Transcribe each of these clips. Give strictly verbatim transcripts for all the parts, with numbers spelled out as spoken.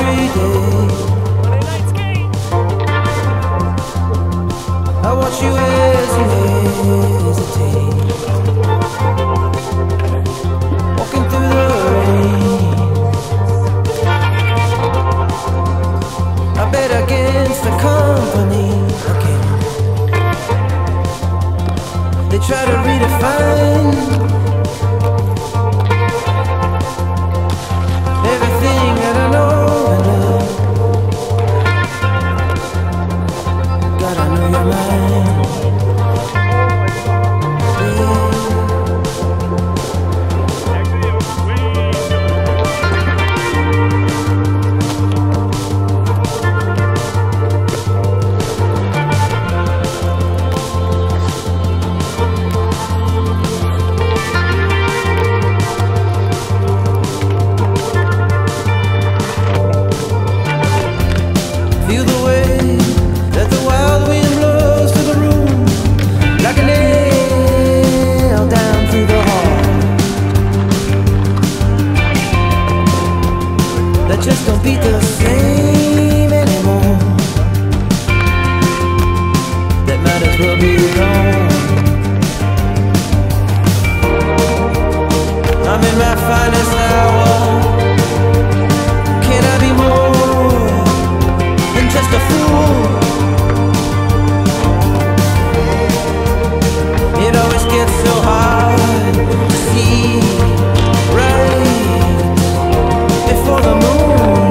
every day. I watch you as you hesitate, walking through the rain. I bet against the company again. They try to redefine everything that I know and love. God, I know you're mine. Feel the way that the wild wind blows through the room, like a nail down through the heart, that just don't beat the same anymore, that might as well be gone. I'm in my finest hour. Can I be more than just a fool? It always gets so hard to see right before the moon.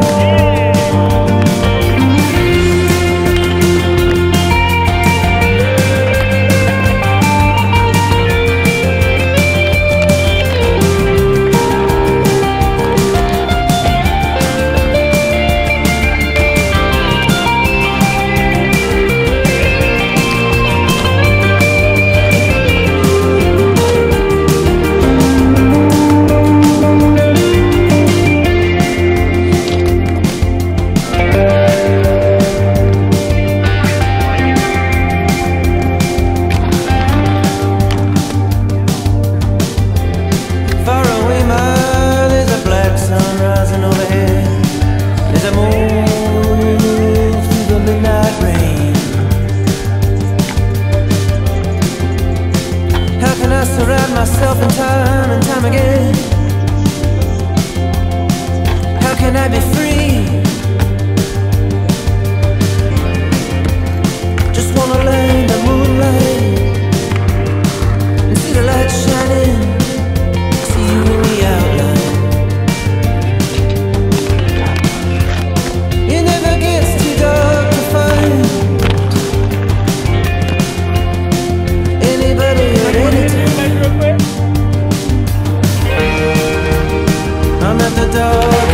Far away, ma, there's a black sun rising overhead. There's a moon through the midnight rain. How can I surround myself in time and time again? How can I be free? Just wanna lay in the moonlight and see the light shining. See you in the outline. It never gets too dark to find anybody at any time. I'm at the door.